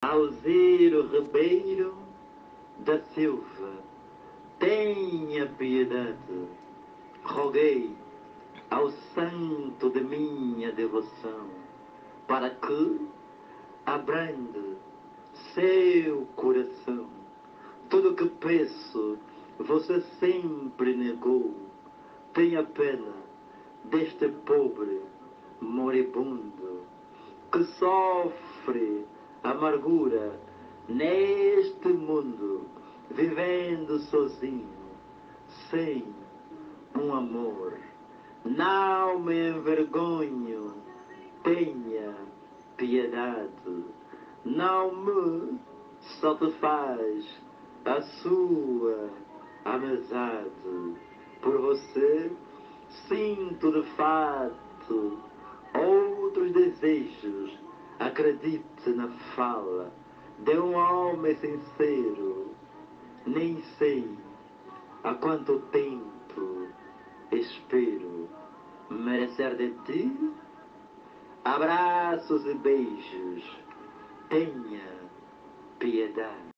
Alziro Ribeiro da Silva, tenha piedade, roguei ao santo de minha devoção, para que abrande seu coração. Tudo que peço, você sempre negou. Tenha pena deste pobre moribundo, que sofre amargura neste mundo, vivendo sozinho, sem um amor. Não me envergonho, tenha piedade, não me satisfaz a sua amizade. Por você sinto de fato outros desejos. Acredite na fala de um homem sincero. Nem sei há quanto tempo espero merecer de ti abraços e beijos. Tenha piedade.